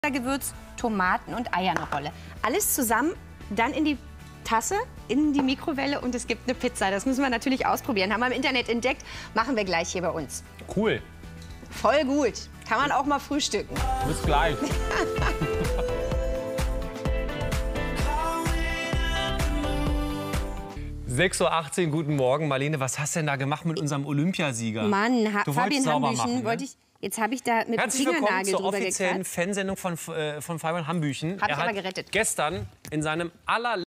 Gewürz, Tomaten und Eier eine Rolle. Alles zusammen, dann in die Tasse, in die Mikrowelle und es gibt eine Pizza. Das müssen wir natürlich ausprobieren. Haben wir im Internet entdeckt, machen wir gleich hier bei uns. Cool. Voll gut. Kann man auch mal frühstücken. Bis gleich. 6:18 Uhr, guten Morgen. Marlene, was hast du denn da gemacht mit unserem Olympiasieger? Mann, Du Fabian sauber Hambüchen, machen, ne? jetzt habe ich da mit dem Herzlich willkommen Fingernagel zur drüber offiziellen gekratzt. Fansendung von Fabian Hambüchen. Hab ich Er aber hat gerettet. gestern in seinem